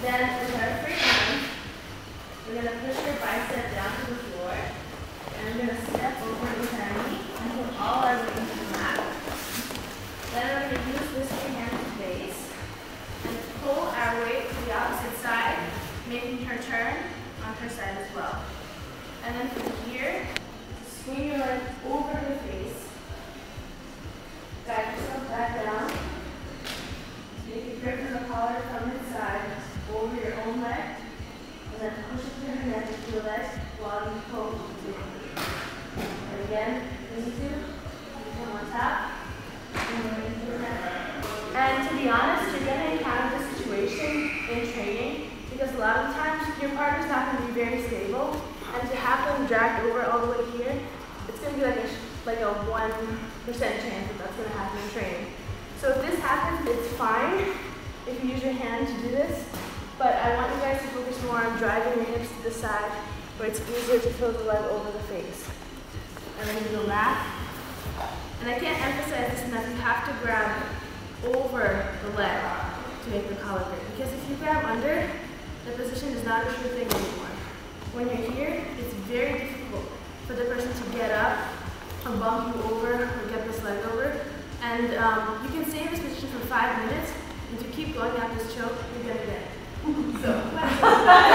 Then with our free hand, we're going to push your bicep down to the floor. And we're going to step over with our knee and put all our weight into the mat. Then we're going to use this free hand to base and pull our weight to the opposite side, making her turn on her side as well. And then from here, swing your leg over the face. Guide yourself back down. Make a grip on the collar from inside over your own leg. And then push it to her neck with your leg while you pull. And again, if you need to, come on top. And to be honest, you're going to encounter this situation in training because a lot of the times your partner's not going to be very stable, and to have them dragged over all the way here, it's going to be like a 1% chance that that's going to happen in training. So if this happens, it's fine if you use your hand to do this, but I want you guys to focus more on driving your hips to the side where it's easier to throw the leg over the face. And then you go back. And I can't emphasize this enough, you have to grab over the leg to make the collar grip. Because if you grab under, the position is not a sure thing anymore. When you're here, it's very difficult for the person to get up or bump you over or get this leg over. And you can stay in this position for 5 minutes, and to keep going at this choke, you're going to get it. So,